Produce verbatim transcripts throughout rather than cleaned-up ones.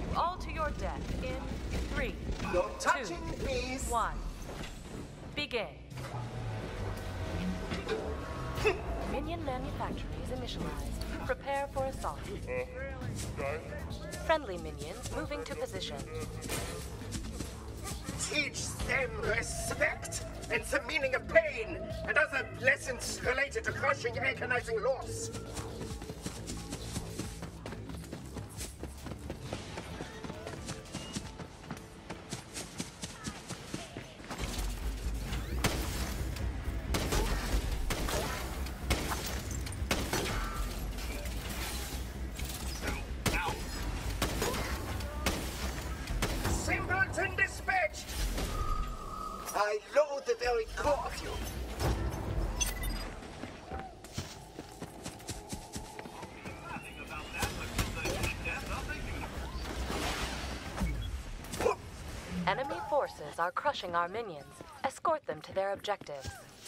all to your death in three, No touching, two, please. one. Begin. Minion manufactory is initialized. Prepare for assault. Friendly minions moving to position. Teach them respect. It's the meaning of pain and other lessons related to crushing, agonizing loss. Simpleton dispatched! I loathe the very core of you. Enemy forces are crushing our minions. Escort them to their objectives.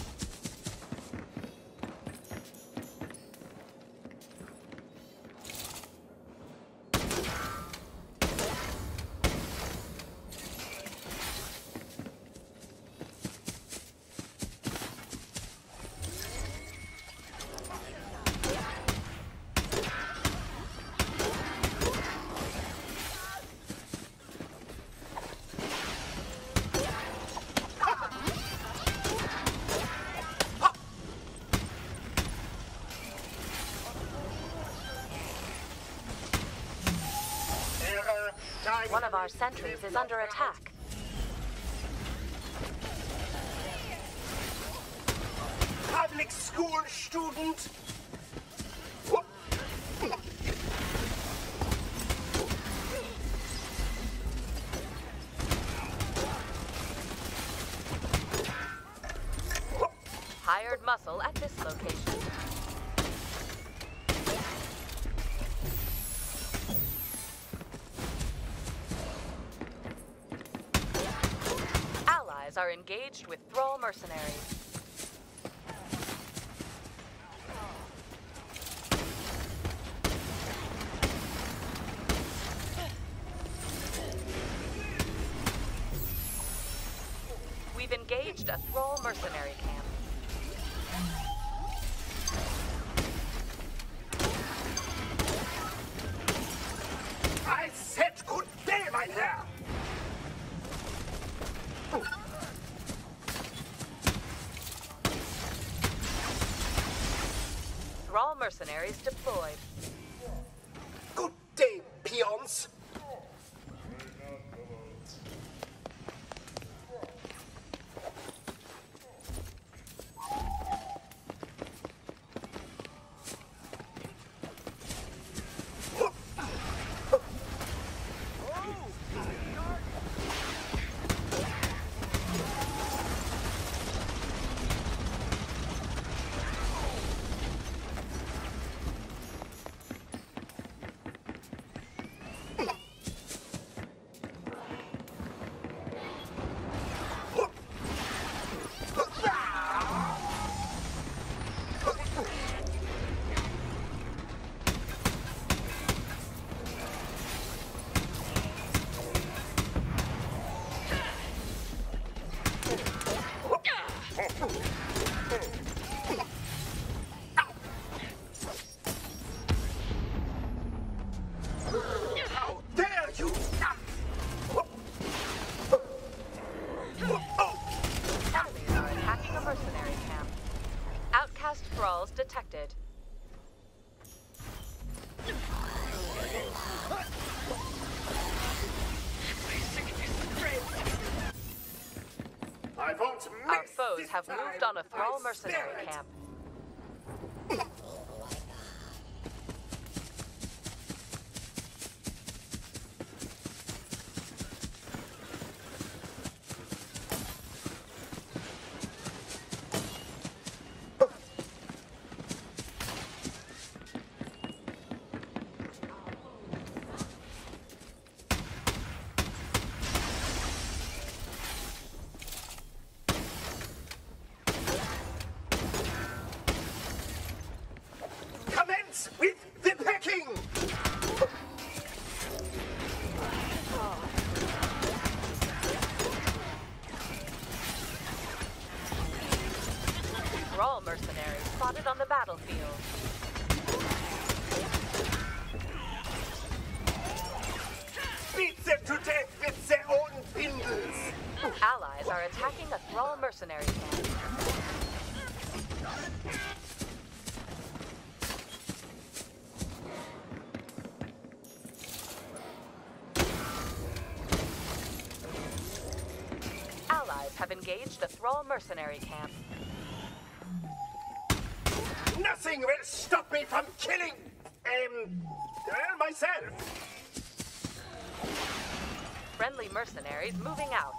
One of our sentries is under attack. Public school student. Hired muscle at this location. Are engaged with Thrall mercenaries. We've engaged a Thrall mercenary camp. I said good day, my dear. Thrall mercenaries deployed. Good day, peons. Detected. I won't Our foes have moved on a Thrall mercenary camp. mercenary camp. Allies have engaged a Thrall mercenary camp. Nothing will stop me from killing, um, uh, myself. Friendly mercenaries moving out.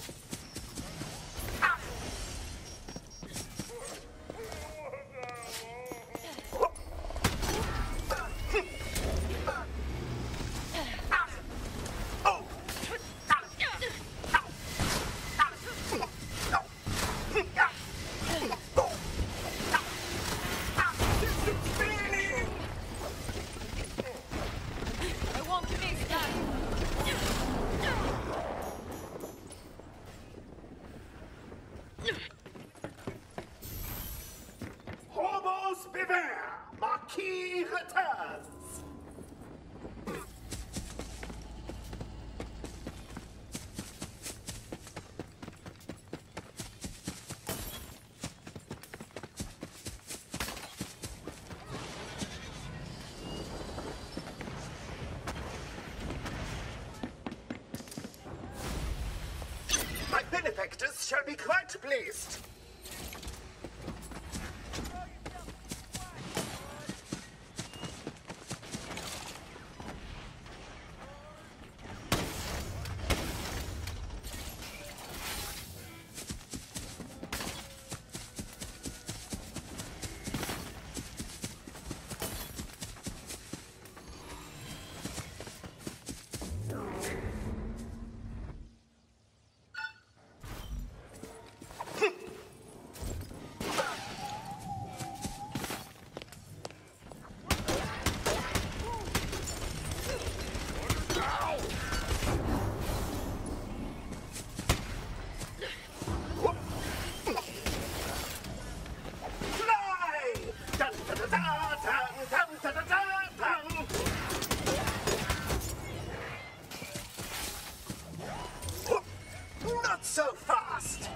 Marquis returns! My benefactors shall be quite pleased. Not so fast!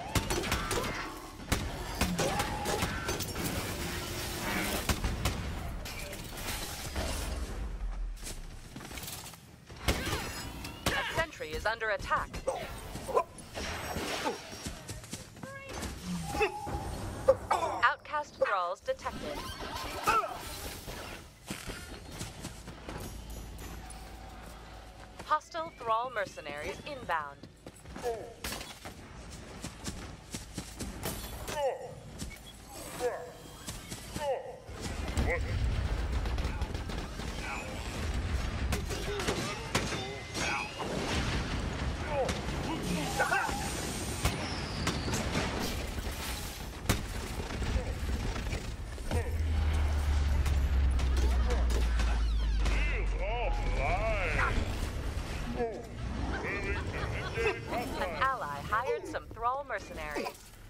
A sentry is under attack. Outcast thralls detected. Hostile thrall mercenaries inbound. An ally hired some thrall mercenaries.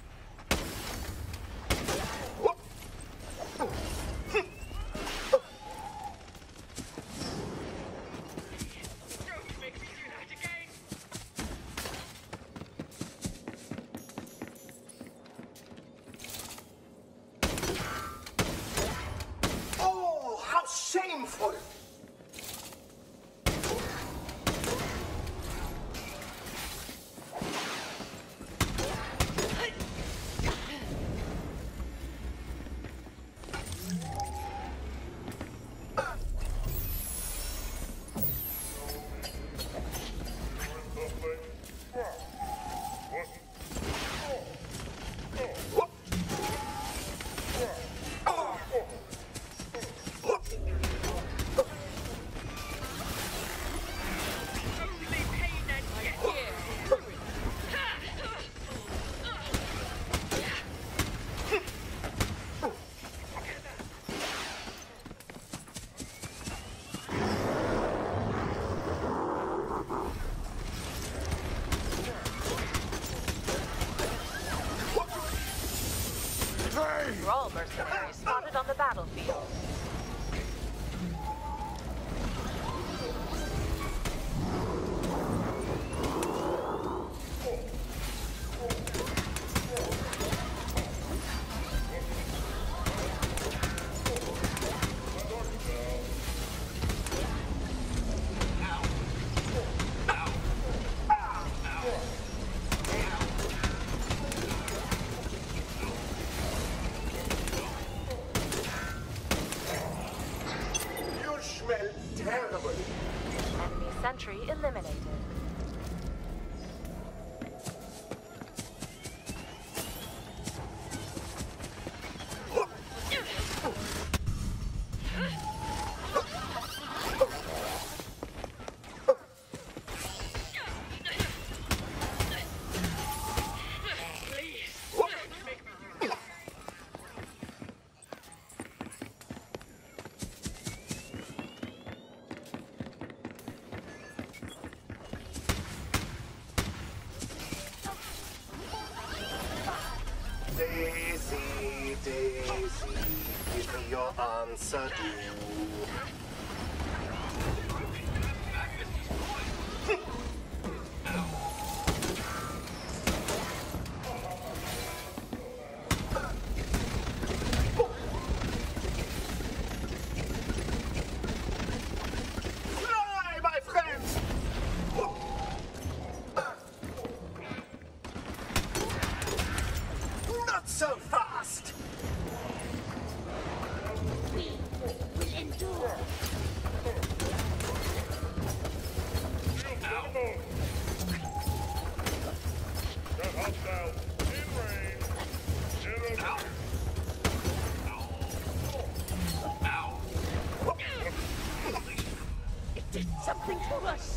Oh, how shameful! Thrall mercenaries spotted on the battlefield. sentry eliminated. Daisy, Daisy, give me your answer, do. Fly, my friends! Not so fast! We will endure. It did something to us.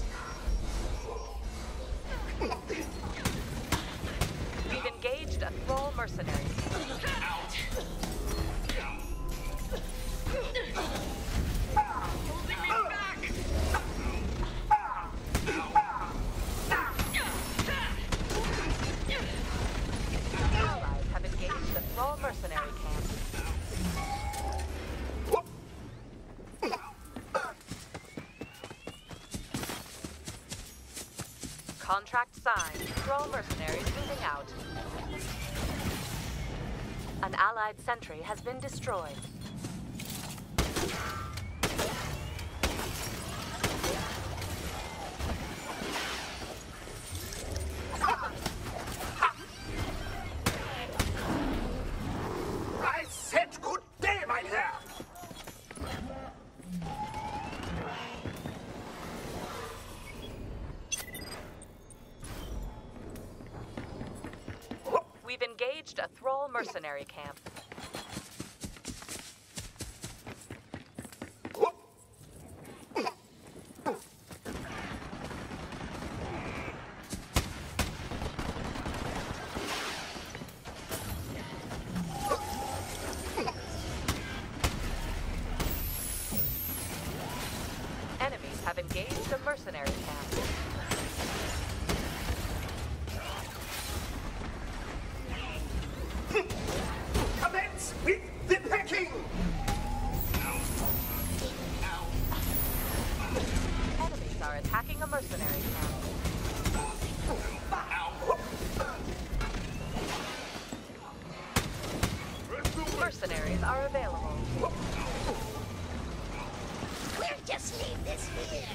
We've engaged a thrall mercenary. Allies have engaged the thrall mercenary camp. Contract signed. Thrall mercenaries moving out. An allied sentry has been destroyed. I said good day, mein Herr! We've engaged a thrall mercenary camp. Enemies have engaged a mercenary camp. Commence with the pecking! Enemies are attacking a mercenary camp. Mercenaries are available. We'll just leave this here.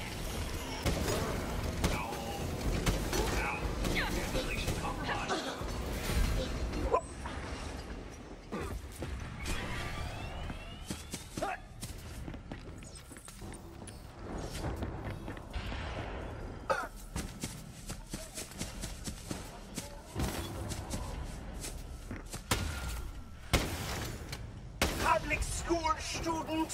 Public school student!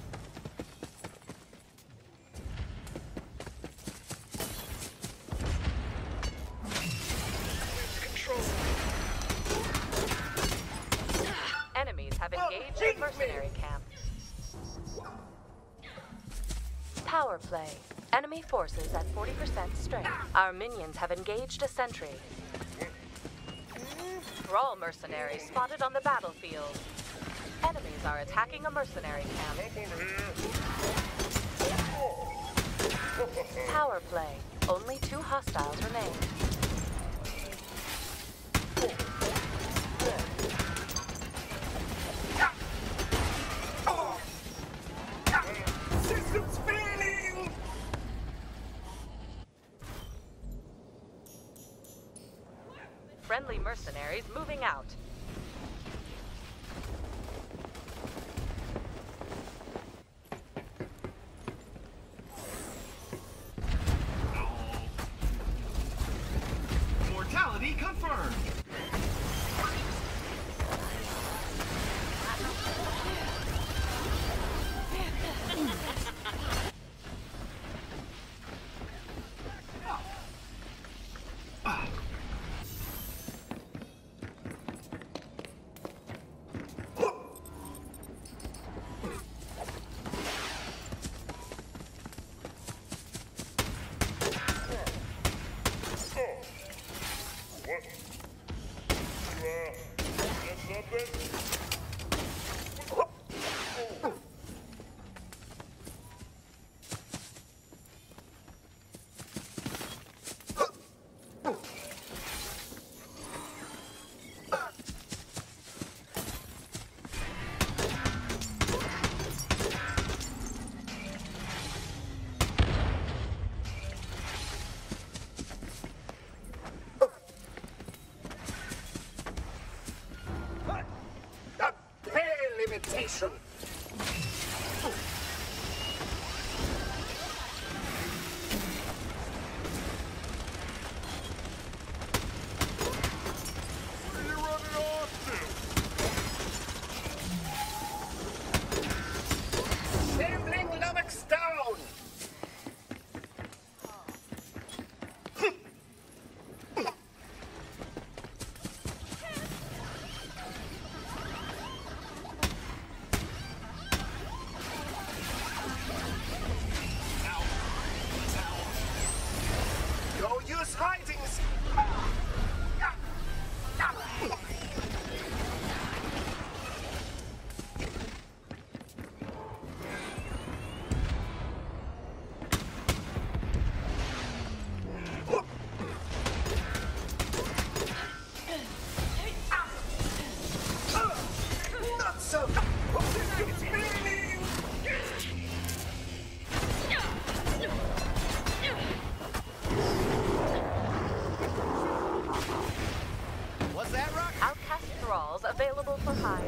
Enemies have engaged a mercenary camp. Power play. Enemy forces at forty percent strength. Our minions have engaged a sentry. Thrall mercenaries spotted on the battlefield. Enemies are attacking a mercenary camp. Power play. Only two hostiles remain. Systems failing! Friendly mercenaries moving out. nation. Available for hire.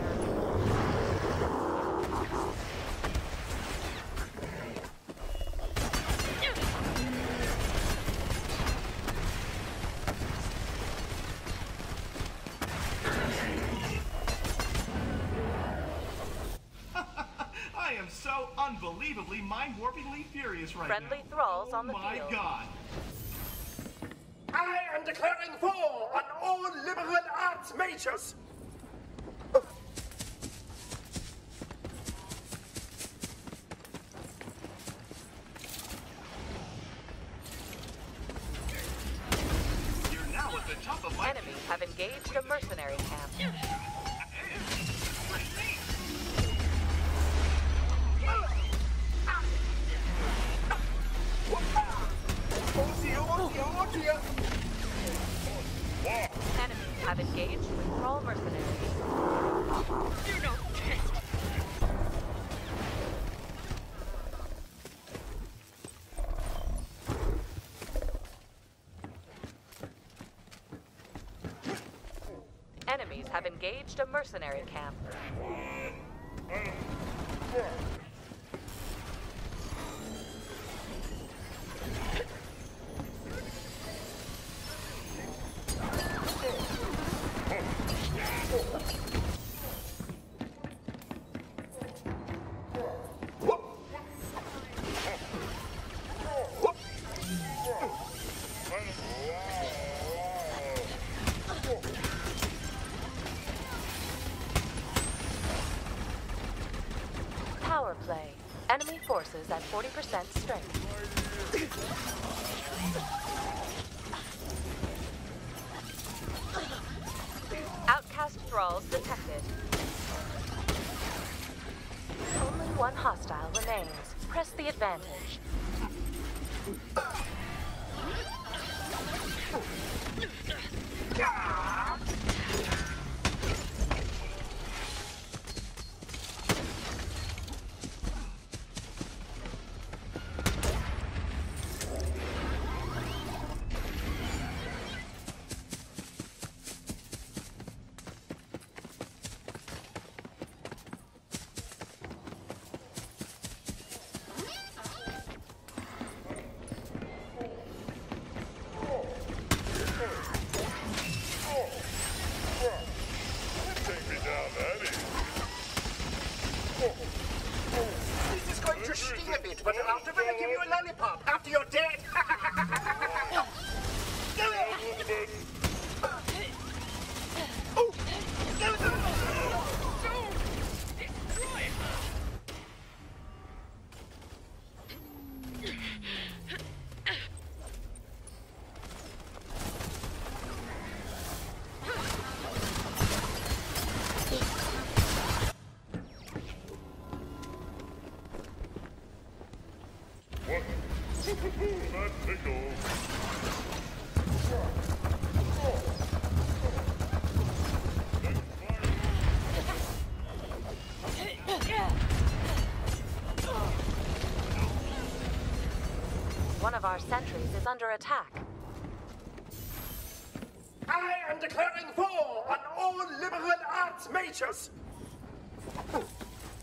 I am so unbelievably mind-warpingly furious right Friendly now. thralls oh on the my field. God. I am declaring war on all liberal arts majors. You're now at the top of my... Enemies have engaged a mercenary camp. Enemies have engaged with thrall mercenaries. You don't test. Enemies have engaged a mercenary camp. Power play. Enemy forces at forty percent strength. Outcast thralls detected. Only one hostile remains. Press the advantage. This is going to sting a bit, but after I give you a lollipop, after you're dead. One of our sentries is under attack. I am declaring war on all liberal arts majors.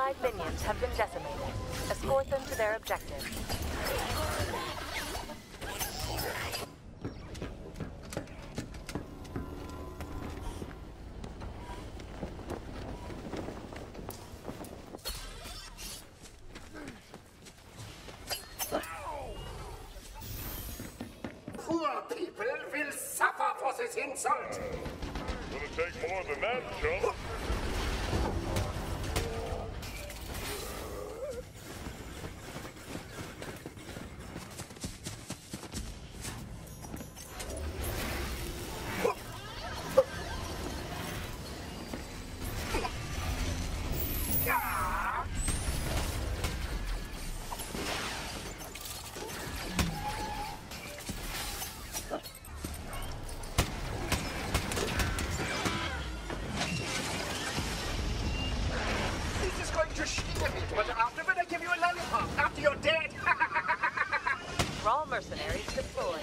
Allied minions have been decimated. Escort them to their objective. Poor people will suffer for this insult. Gonna take more than that, chump. Mercenaries deployed.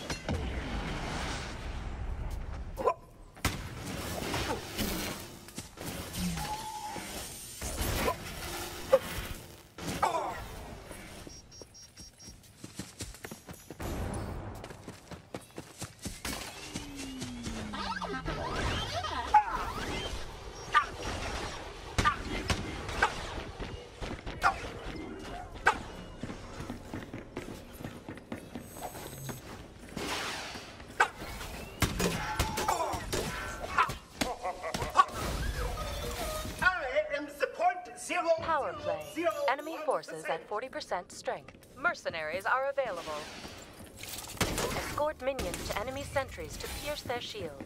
Power play. Enemy forces at forty percent strength. Mercenaries are available. Escort minions to enemy sentries to pierce their shields.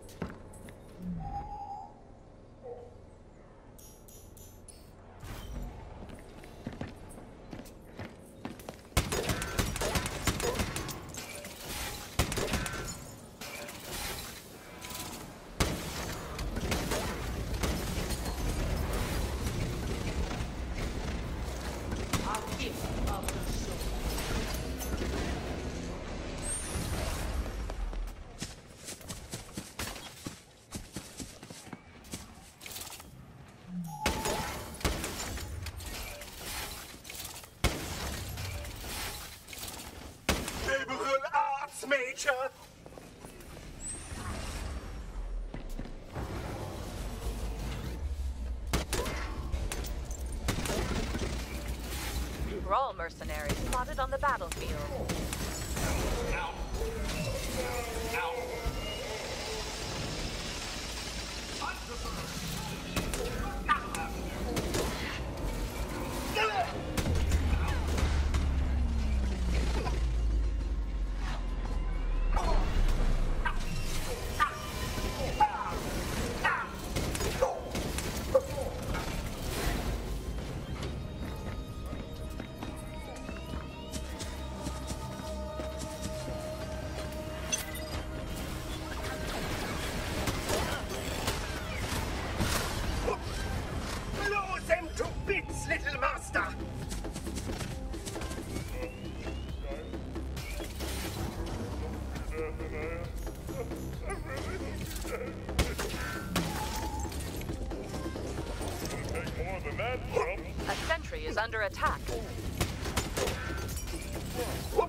Major! Brawl mercenaries spotted on the battlefield. Now! Now! A sentry is under attack.